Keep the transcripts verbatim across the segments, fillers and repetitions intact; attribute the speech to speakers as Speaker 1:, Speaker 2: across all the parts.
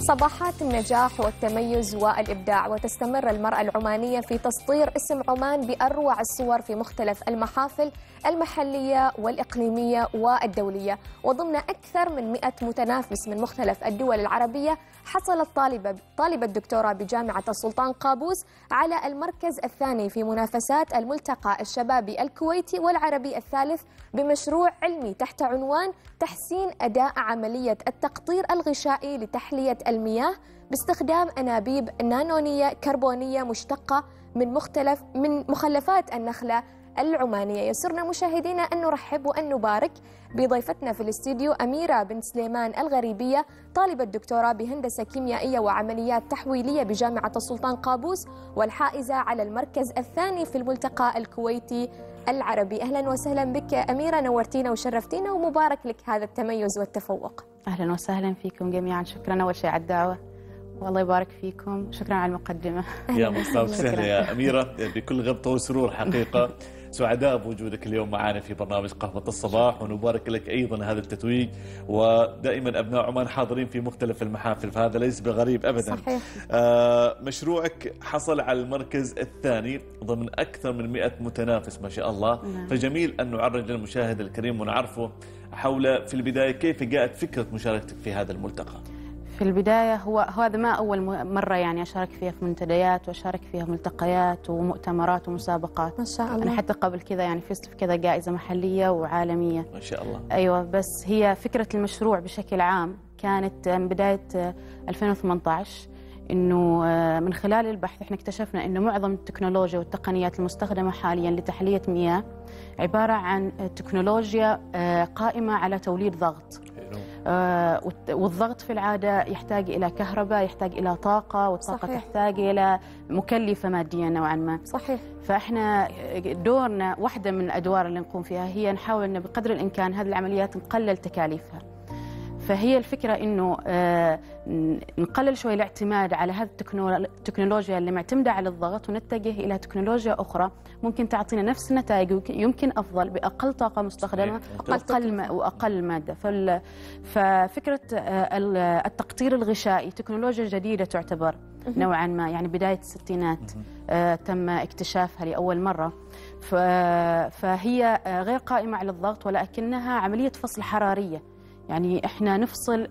Speaker 1: صباحات النجاح والتميز والإبداع، وتستمر المرأة العمانية في تسطير اسم عمان بأروع الصور في مختلف المحافل المحلية والإقليمية والدولية. وضمن أكثر من مئة متنافس من مختلف الدول العربية، حصلت طالبة طالبة دكتوراه بجامعة السلطان قابوس على المركز الثاني في منافسات الملتقى الشبابي الكويتي والعربي الثالث بمشروع علمي تحت عنوان تحسين أداء عملية التقطير الغشائي لتحلية المياه باستخدام أنابيب نانونية كربونية مشتقة من مختلف من مخلفات النخلة العمانية. يسرنا مشاهدينا أن نرحب وأن نبارك بضيفتنا في الاستديو أميرة بن سليمان الغريبية، طالبة دكتوراه بهندسة كيميائية وعمليات تحويلية بجامعة السلطان قابوس، والحائزة على المركز الثاني في الملتقى الكويتي العربي. أهلا وسهلا بك أميرة، نورتينا وشرفتينا، ومبارك لك هذا التميز والتفوق.
Speaker 2: أهلا وسهلا فيكم جميعا، شكرا أول شيء على الدعوة، والله يبارك فيكم، شكرا على المقدمة.
Speaker 3: يا مرحبا وسهلا يا أميرة، بكل غبطة وسرور حقيقة. سعداء بوجودك اليوم معنا في برنامج قهوة الصباح، ونبارك لك أيضا هذا التتويج، ودائما أبناء عمان حاضرين في مختلف المحافل، فهذا ليس بغريب أبدا.
Speaker 1: صحيح.
Speaker 3: آه مشروعك حصل على المركز الثاني ضمن أكثر من مئة متنافس ما شاء الله. نعم. فجميل أن نعرج للمشاهد الكريم ونعرفه حول في البداية كيف جاءت فكرة مشاركتك في هذا الملتقى.
Speaker 2: في البداية هو هذا ما أول مرة يعني أشارك فيها في منتديات، وأشارك فيها ملتقيات ومؤتمرات ومسابقات.
Speaker 1: ما شاء الله.
Speaker 2: أنا حتى قبل كذا يعني فزت في كذا جائزة محلية وعالمية.
Speaker 3: ما شاء الله.
Speaker 2: أيوة، بس هي فكرة المشروع بشكل عام كانت من بداية ألفين وثمانية عشر، إنه من خلال البحث إحنا اكتشفنا إنه معظم التكنولوجيا والتقنيات المستخدمة حاليا لتحلية مياه عبارة عن تكنولوجيا قائمة على توليد ضغط. آه والضغط في العادة يحتاج إلى كهرباء، يحتاج إلى طاقة، والطاقة صحيح. تحتاج إلى مكلفة ماديا نوعا ما.
Speaker 1: صحيح.
Speaker 2: فإحنا دورنا، واحدة من الأدوار اللي نقوم فيها هي نحاول أن بقدر الإمكان هذه العمليات نقلل تكاليفها. فهي الفكرة إنه آه نقلل شوي الاعتماد على هذه التكنولوجيا اللي معتمدة على الضغط، ونتجه إلى تكنولوجيا أخرى ممكن تعطينا نفس النتائج يمكن أفضل بأقل طاقة مستخدمة وأقل وأقل مادة. ففكرة آه التقطير الغشائي تكنولوجيا جديدة تعتبر نوعا ما، يعني بداية الستينات آه تم اكتشافها لأول مرة. فهي غير قائمة على الضغط، ولكنها عملية فصل حرارية. يعني احنا نفصل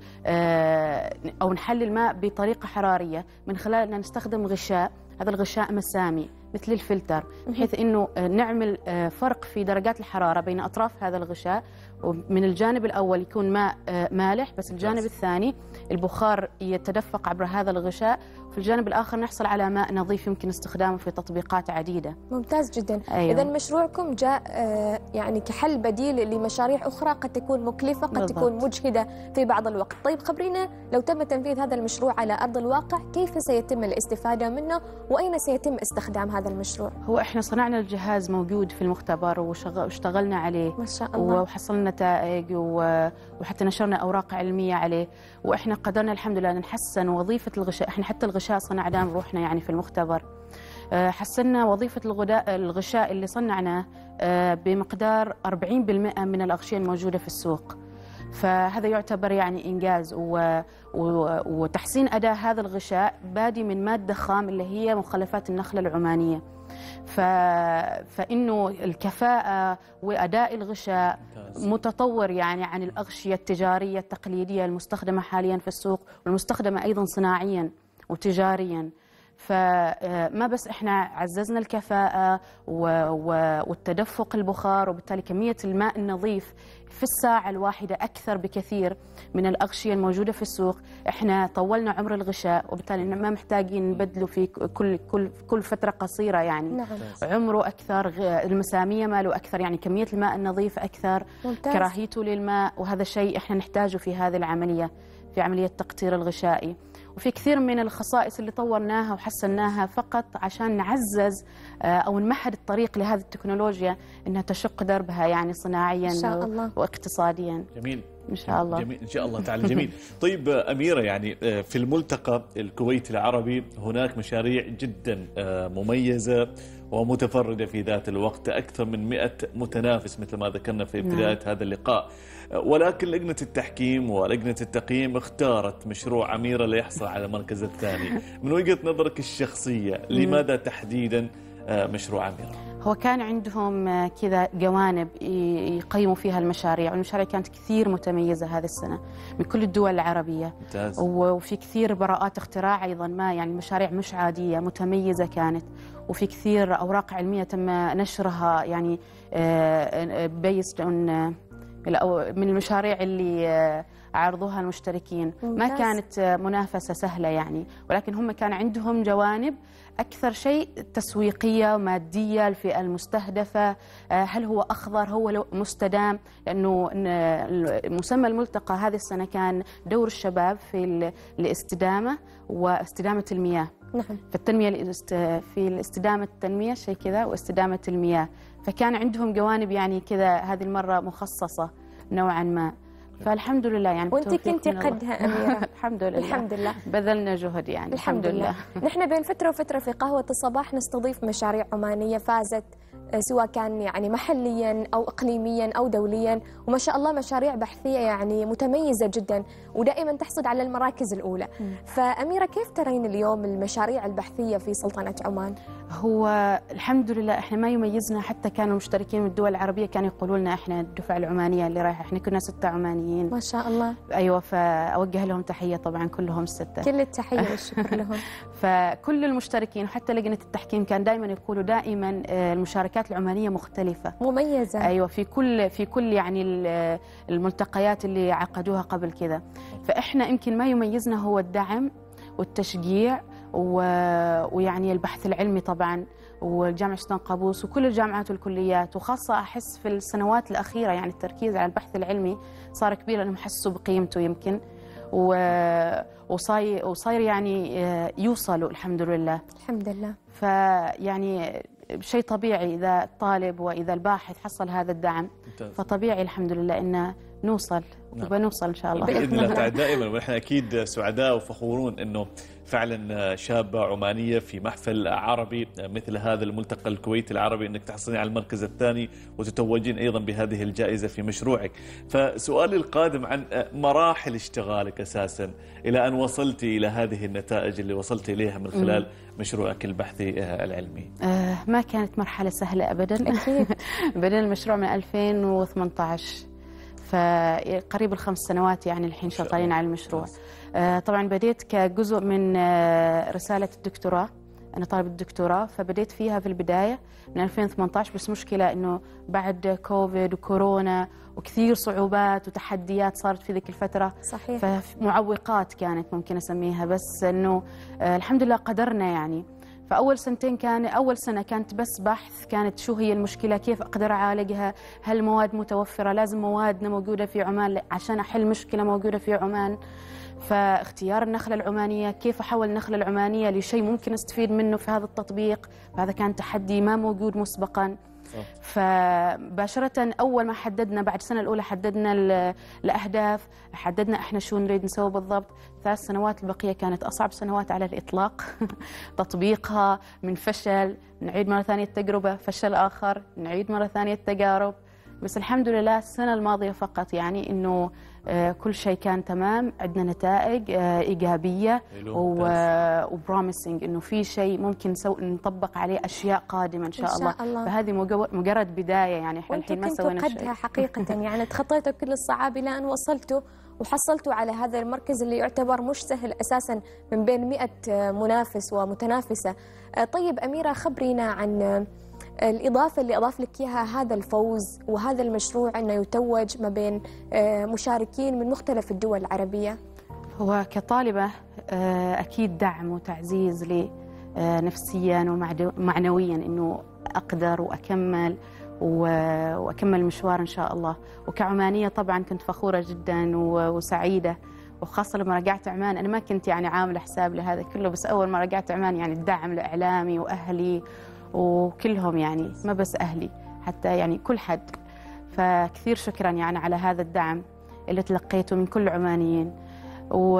Speaker 2: او نحلل الماء بطريقه حراريه من خلال ان نستخدم غشاء، هذا الغشاء مسامي مثل الفلتر، بحيث انه نعمل فرق في درجات الحراره بين اطراف هذا الغشاء. ومن الجانب الاول يكون ماء مالح، بس الجانب الثاني البخار يتدفق عبر هذا الغشاء، وفي الجانب الاخر نحصل على ماء نظيف يمكن استخدامه في تطبيقات عديده.
Speaker 1: ممتاز جدا.
Speaker 2: أيوة.
Speaker 1: اذا مشروعكم جاء يعني كحل بديل لمشاريع اخرى قد تكون مكلفه، قد بالضبط. تكون مجهده في بعض الوقت. طيب خبرينا، لو تم تنفيذ هذا المشروع على ارض الواقع كيف سيتم الاستفاده منه، واين سيتم استخدام هذا المشروع؟
Speaker 2: هو احنا صنعنا الجهاز موجود في المختبر واشتغلنا عليه
Speaker 1: ما شاء الله،
Speaker 2: وحصلنا نتائج وحتى نشرنا اوراق علميه عليه، واحنا قدرنا الحمد لله نحسن وظيفه الغشاء. احنا حتى الغشاء صنعناه بروحنا يعني في المختبر، حسنا وظيفه الغشاء اللي صنعناه بمقدار أربعين بالمئة من الاغشيه الموجوده في السوق. فهذا يعتبر يعني إنجاز و... و... وتحسين أداء هذا الغشاء بادي من مادة خام اللي هي مخلفات النخلة العمانية. ف... فإنه الكفاءة وأداء الغشاء متطور يعني عن الأغشية التجارية التقليدية المستخدمة حاليا في السوق، والمستخدمة أيضا صناعيا وتجاريا. فما بس احنا عززنا الكفاءة والتدفق البخار، وبالتالي كمية الماء النظيف في الساعة الواحدة أكثر بكثير من الأغشية الموجودة في السوق. احنا طولنا عمر الغشاء، وبالتالي ما محتاجين نبدله في كل كل كل فترة قصيرة يعني.
Speaker 1: نعم.
Speaker 2: عمره أكثر، المسامية ماله أكثر، يعني كمية الماء النظيف أكثر.
Speaker 1: ممتاز.
Speaker 2: كراهيته للماء، وهذا الشيء احنا نحتاجه في هذه العملية، في عملية التقطير الغشائي. وفي كثير من الخصائص اللي طورناها وحسناها فقط عشان نعزز أو نمهد الطريق لهذه التكنولوجيا أنها تشق دربها يعني صناعيا
Speaker 1: إن شاء الله.
Speaker 2: واقتصاديا.
Speaker 3: جميل.
Speaker 2: إن شاء الله.
Speaker 3: جميل إن شاء الله تعالى. جميل. طيب أميرة، يعني في الملتقى الكويتي العربي هناك مشاريع جدا مميزة ومتفردة في ذات الوقت، أكثر من مئة متنافس مثل ما ذكرنا في بداية هذا اللقاء، ولكن لجنة التحكيم ولجنة التقييم اختارت مشروع أميرة ليحصل على المركز الثاني. من وجهة نظرك الشخصية لماذا تحديدا مشروع أميرة؟
Speaker 2: هو كان عندهم كذا جوانب يقيموا فيها المشاريع، والمشاريع كانت كثير متميزة هذه السنة من كل الدول العربية.
Speaker 3: ممتاز.
Speaker 2: وفي كثير براءات اختراع أيضا، ما يعني مشاريع مش عادية متميزة كانت، وفي كثير أوراق علمية تم نشرها يعني بيست من المشاريع اللي عرضوها المشتركين. ما كانت منافسة سهلة يعني، ولكن هم كان عندهم جوانب أكثر شيء تسويقية مادية، الفئة المستهدفة، هل هو أخضر، هو مستدام، لأنه مسمى الملتقى هذه السنة كان دور الشباب في الاستدامة واستدامة المياه.
Speaker 1: نعم.
Speaker 2: في التنمية في الاستدامة التنمية شيء كذا واستدامة المياه، فكان عندهم جوانب يعني كذا هذه المرة مخصصة نوعا ما. فالحمد لله يعني.
Speaker 1: وانت كنتي قدها أميرة.
Speaker 2: الحمد لله.
Speaker 1: الحمد لله.
Speaker 2: بذلنا جهد يعني.
Speaker 1: الحمد, الحمد لله. لله. نحن بين فترة وفترة في قهوة الصباح نستضيف مشاريع عمانية فازت، سواء كان يعني محليا أو إقليميا أو دوليا، وما شاء الله مشاريع بحثية يعني متميزة جدا ودائما تحصد على المراكز الأولى. م. فأميرة، كيف ترين اليوم المشاريع البحثية في سلطنة عمان؟
Speaker 2: هو الحمد لله احنا ما يميزنا، حتى كانوا مشتركين من الدول العربية كانوا يقولوا لنا احنا الدفعة العمانية اللي رايحة، احنا كنا ستة عمانيين.
Speaker 1: ما شاء الله.
Speaker 2: ايوه، فأوجه لهم تحية طبعا كلهم الستة.
Speaker 1: كل التحية والشكر لهم.
Speaker 2: فكل المشتركين وحتى لجنة التحكيم كان دائما يقولوا دائما المشاركات العمانية مختلفة
Speaker 1: مميزة.
Speaker 2: ايوه، في كل في كل يعني الملتقيات اللي عقدوها قبل كذا. فاحنا يمكن ما يميزنا هو الدعم والتشجيع و... ويعني البحث العلمي طبعا، والجامعة سلطان قابوس وكل الجامعات والكليات، وخاصة أحس في السنوات الأخيرة يعني التركيز على البحث العلمي صار كبير، لأنهم حسوا بقيمته يمكن، و... وصاير وصاير يعني يوصلوا الحمد لله.
Speaker 1: الحمد لله.
Speaker 2: فيعني شيء طبيعي إذا الطالب وإذا الباحث حصل هذا الدعم، فطبيعي الحمد لله إنه نوصل. نبغى نوصل إن شاء الله
Speaker 3: بإذن الله تعالى دائما. ونحن أكيد سعداء وفخورون إنه فعلا شابة عمانية في محفل عربي مثل هذا الملتقى الكويتي العربي، انك تحصلين على المركز الثاني وتتوجين ايضا بهذه الجائزة في مشروعك. فسؤالي القادم عن مراحل اشتغالك اساسا الى ان وصلتي الى هذه النتائج اللي وصلتي اليها من خلال مشروعك البحثي العلمي.
Speaker 2: آه ما كانت مرحلة سهلة ابدا. اكيد. بدأنا المشروع من ألفين وثمانية عشر، فقريب الخمس سنوات يعني الحين شغالين على المشروع. آه طبعا بديت كجزء من آه رسالة الدكتوراه، أنا طالب الدكتوراه، فبديت فيها في البداية من ألفين وثمانية عشر، بس مشكلة إنه بعد كوفيد وكورونا وكثير صعوبات وتحديات صارت في ذيك الفترة.
Speaker 1: صحيح.
Speaker 2: فمعوقات كانت ممكن أسميها، بس إنه آه الحمد لله قدرنا يعني. فأول سنتين كان أول سنة كانت بس بحث، كانت شو هي المشكلة، كيف أقدر أعالجها، هل المواد متوفرة، لازم موادنا موجودة في عمان عشان أحل مشكلة موجودة في عمان. فاختيار النخلة العمانية، كيف أحول النخلة العمانية لشيء ممكن أستفيد منه في هذا التطبيق، فهذا كان تحدي ما موجود مسبقا. فباشرة أول ما حددنا بعد السنة الأولى حددنا الأهداف، حددنا إحنا شو نريد نسوي بالضبط. ثلاث سنوات البقية كانت أصعب سنوات على الإطلاق. تطبيقها من فشل، نعيد مرة ثانية التجربة، فشل آخر، نعيد مرة ثانية التجارب. بس الحمد لله السنة الماضية فقط يعني إنه آه كل شيء كان تمام، عندنا نتائج آه إيجابية وبروميسنج إنه في شيء ممكن نسو نطبق عليه أشياء قادمة إن شاء, إن شاء الله. الله. فهذه مجرد بداية يعني، إحنا الحين ما سوينا شيء.
Speaker 1: قدها حقيقة يعني تخطيتوا كل الصعاب إلى أن وصلتوا وحصلتوا على هذا المركز اللي يعتبر مش سهل أساسا من بين مئة منافس ومتنافسة. طيب أميرة، خبرينا عن الإضافة اللي أضاف لك إياها هذا الفوز وهذا المشروع أنه يتوج ما بين مشاركين من مختلف الدول العربية.
Speaker 2: هو كطالبة أكيد دعم وتعزيز لي نفسيا ومعنويا أنه أقدر وأكمل وأكمل مشوار إن شاء الله. وكعمانية طبعا كنت فخورة جدا وسعيدة، وخاصة لما رجعت عمان. أنا ما كنت يعني عاملة حساب لهذا كله، بس أول ما رجعت عمان يعني الدعم لإعلامي وأهلي وكلهم يعني، ما بس أهلي حتى يعني كل حد، فكثير شكرا يعني على هذا الدعم. اللي تلقيته من كل العمانيين، و...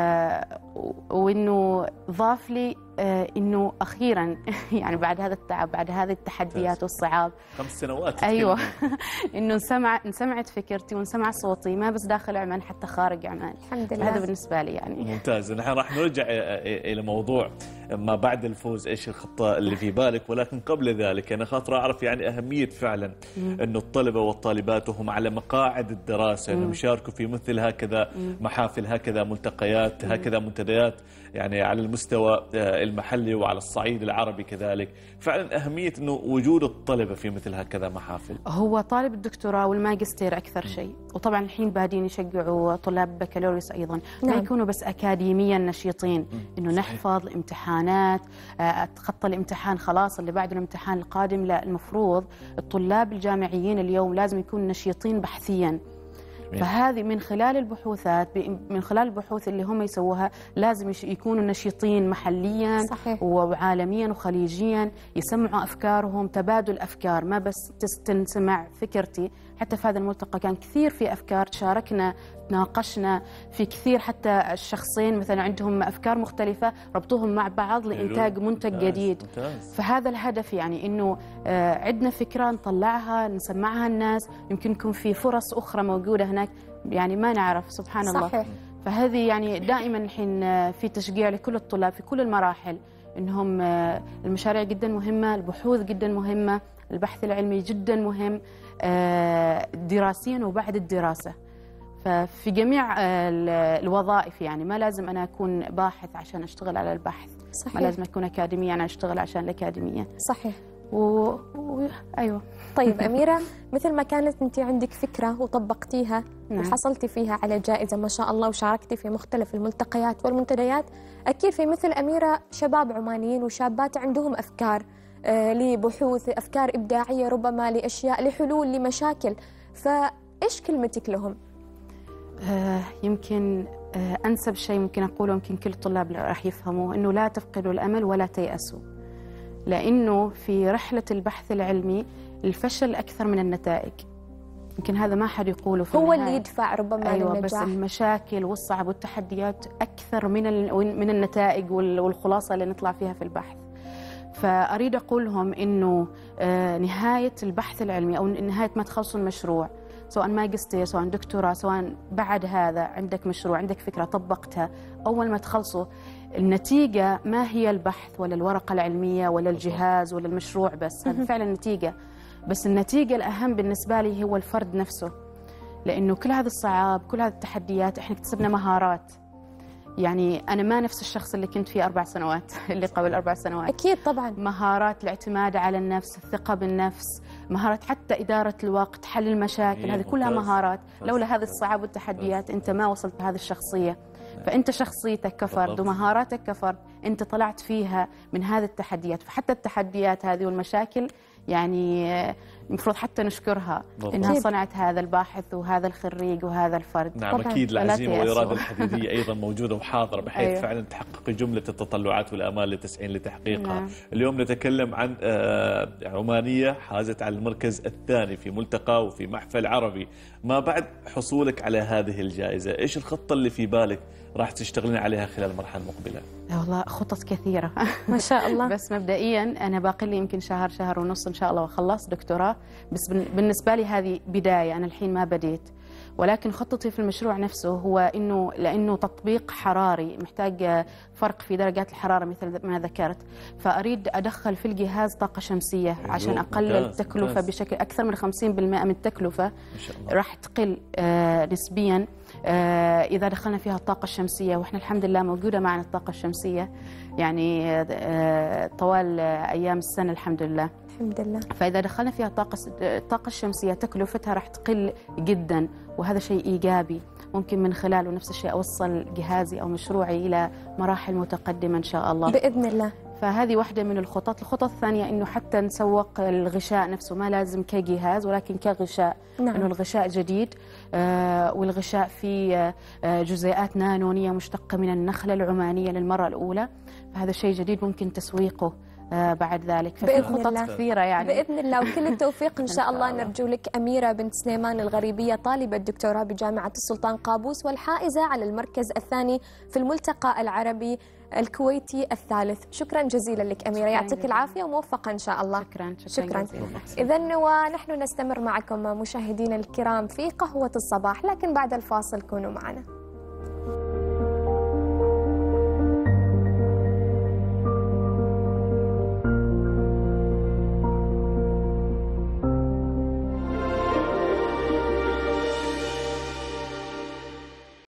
Speaker 2: وإنه ضاف لي إنه أخيراً يعني بعد هذا التعب، بعد هذه التحديات والصعاب،
Speaker 3: خمس سنوات
Speaker 2: أيوة إنه انسمع انسمعت فكرتي وانسمع صوتي، ما بس داخل عمان حتى خارج عمان.
Speaker 1: الحمد لله.
Speaker 2: هذا بالنسبة لي يعني
Speaker 3: ممتاز. نحن راح نرجع إلى موضوع ما بعد الفوز، إيش الخطة اللي في بالك، ولكن قبل ذلك أنا خاطر أعرف يعني أهمية فعلا إنه الطلبة والطالبات وهم على مقاعد الدراسة إنهم يشاركوا في مثل هكذا محافل، هكذا ملتقيات، هكذا منتديات يعني على المستوى المحلي وعلى الصعيد العربي كذلك. فعلا أهمية إنه وجود الطلبة في مثل هكذا محافل.
Speaker 2: هو طالب الدكتوراه والماجستير أكثر شيء، وطبعا الحين بادين يشجعوا طلاب بكالوريوس أيضا
Speaker 1: نعم.
Speaker 2: ما يكونوا بس أكاديميا نشيطين، إنه نحفظ الامتحانات، أتخطى الامتحان خلاص اللي بعد الامتحان القادم. لا، المفروض الطلاب الجامعيين اليوم لازم يكونوا نشيطين بحثيا. فهذه من خلال البحوثات، من خلال البحوث اللي هم يسووها لازم يكونوا نشيطين محليا
Speaker 1: صحيح.
Speaker 2: وعالميا وخليجيا، يسمعوا أفكارهم، تبادل أفكار، ما بس تنسمع فكرتي. حتى في هذا الملتقى كان كثير في أفكار، تشاركنا، تناقشنا في كثير، حتى الشخصين مثلا عندهم أفكار مختلفة ربطوهم مع بعض لإنتاج منتج
Speaker 3: ممتاز.
Speaker 2: جديد.
Speaker 3: ممتاز.
Speaker 2: فهذا الهدف، يعني إنه عندنا فكرة نطلعها نسمعها الناس، يمكن يكون في فرص أخرى موجودة هناك يعني ما نعرف، سبحان
Speaker 1: صحيح.
Speaker 2: الله. فهذه يعني دائما الحين في تشجيع لكل الطلاب في كل المراحل، إنهم المشاريع جدا مهمة، البحوث جدا مهمة، البحث العلمي جدا مهم دراسيا وبعد الدراسة. ففي جميع الوظائف يعني ما لازم أنا أكون باحث عشان أشتغل على البحث.
Speaker 1: صحيح.
Speaker 2: ما لازم أكون أكاديمية أنا أشتغل عشان الأكاديمية.
Speaker 1: صحيح.
Speaker 2: و... و... أيوة.
Speaker 1: طيب أميرة، مثل ما كانت أنت عندك فكرة وطبقتيها
Speaker 2: نعم.
Speaker 1: وحصلتي فيها على جائزة ما شاء الله، وشاركتي في مختلف الملتقيات والمنتديات، أكيد في مثل أميرة شباب عمانيين وشابات عندهم أفكار آه لبحوث، أفكار إبداعية ربما لأشياء، لحلول لمشاكل، فإيش كلمتك لهم؟
Speaker 2: آه يمكن آه أنسب شيء ممكن أقوله، يمكن كل الطلاب راح يفهموه، إنه لا تفقدوا الأمل ولا تيأسوا، لأنه في رحلة البحث العلمي الفشل أكثر من النتائج. يمكن هذا ما حد يقوله في
Speaker 1: هو
Speaker 2: النهاية.
Speaker 1: اللي يدفع ربما
Speaker 2: أيوة
Speaker 1: للنجاح.
Speaker 2: بس المشاكل والصعب والتحديات أكثر من من النتائج والخلاصة اللي نطلع فيها في البحث. فأريد أقول لهم إنه نهاية البحث العلمي أو نهاية ما تخلصوا المشروع، سواء ماجستير سواء دكتوراه، سواء بعد هذا عندك مشروع، عندك فكرة طبقتها، أول ما تخلصوا النتيجة ما هي البحث ولا الورقة العلمية ولا الجهاز ولا المشروع بس، هذا فعلا النتيجة، بس النتيجة الأهم بالنسبة لي هو الفرد نفسه. لأنه كل هذه الصعاب، كل هذه التحديات، إحنا اكتسبنا مهارات. يعني أنا ما نفس الشخص اللي كنت فيه أربع سنوات اللي قبل أربع سنوات.
Speaker 1: أكيد طبعا.
Speaker 2: مهارات الاعتماد على النفس، الثقة بالنفس، مهارات حتى إدارة الوقت، حل المشاكل، هذه كلها مهارات. لولا هذه الصعاب والتحديات أنت ما وصلت بهذه الشخصية. فأنت شخصيتك كفرد ومهاراتك كفرد أنت طلعت فيها من هذه التحديات. فحتى التحديات هذه والمشاكل يعني المفروض حتى نشكرها إنها صنعت هذا الباحث وهذا الخريج وهذا الفرد.
Speaker 3: نعم أكيد العزيمة والإرادة الحديدية أيضا موجودة وحاضرة، بحيث أيوة. فعلا تحقق جملة التطلعات والآمال اللي تسعين لتحقيقها. نعم. اليوم نتكلم عن عمانية حازت على المركز الثاني في ملتقى وفي محفل عربي. ما بعد حصولك على هذه الجائزة، إيش الخطة اللي في بالك راح تشتغلين عليها خلال المرحلة المقبلة؟
Speaker 2: والله خطط كثيرة
Speaker 1: ما شاء الله.
Speaker 2: بس مبدئيا أنا باقي لي يمكن شهر شهر ونص إن شاء الله وأخلص دكتوراه. بس بالنسبة لي هذه بداية، أنا الحين ما بديت. ولكن خطتي في المشروع نفسه هو إنه لأنه تطبيق حراري محتاج فرق في درجات الحرارة مثل ما ذكرت، فأريد أدخل في الجهاز طاقة شمسية عشان أقلل التكلفة بشكل أكثر من خمسين بالمئة من التكلفة راح تقل آه نسبيا آه إذا دخلنا فيها الطاقة الشمسية. وإحنا الحمد لله موجودة معنا الطاقة الشمسية يعني آه طوال آه أيام السنة الحمد لله.
Speaker 1: الحمد لله.
Speaker 2: فإذا دخلنا فيها الطاقة الطاقة الشمسية تكلفتها راح تقل جدا، وهذا شيء إيجابي ممكن من خلاله نفس الشيء أوصل جهازي أو مشروعي إلى مراحل متقدمة إن شاء الله
Speaker 1: بإذن الله.
Speaker 2: فهذه واحدة من الخطط. الخطط الثانية إنه حتى نسوق الغشاء نفسه، ما لازم كجهاز ولكن كغشاء. نعم. إنه الغشاء جديد آه والغشاء فيه آه جزيئات نانونية مشتقة من النخلة العمانية للمرة الأولى، فهذا شيء جديد ممكن تسويقه بعد ذلك.
Speaker 1: ففي
Speaker 2: خطط كثيرة يعني
Speaker 1: بإذن الله، وكل التوفيق إن شاء الله. نرجو لك أميرة بنت سليمان الغريبية، طالبة دكتوراه بجامعة السلطان قابوس والحائزة على المركز الثاني في الملتقى العربي الكويتي الثالث. شكرا جزيلا لك أميرة، يعطيك العافية وموفقة إن شاء الله.
Speaker 2: شكرا
Speaker 1: شكرا, شكرا. إذن ونحن نستمر معكم مشاهدينا الكرام في قهوة الصباح، لكن بعد الفاصل كونوا معنا.